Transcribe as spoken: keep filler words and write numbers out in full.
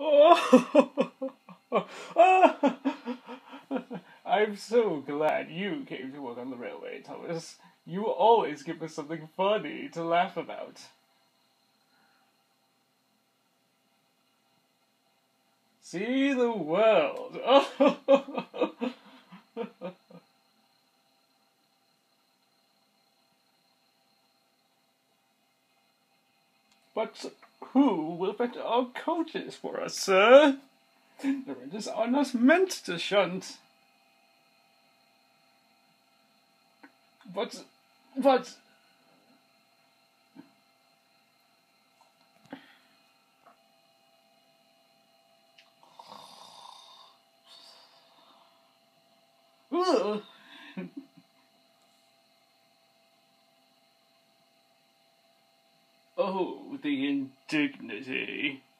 Oh, I'm so glad you came to work on the railway, Thomas. You always give us something funny to laugh about. See the world. But who will fetch our coaches for us, sir? The renters are not meant to shunt. But, but... Ugh. Oh, the indignity.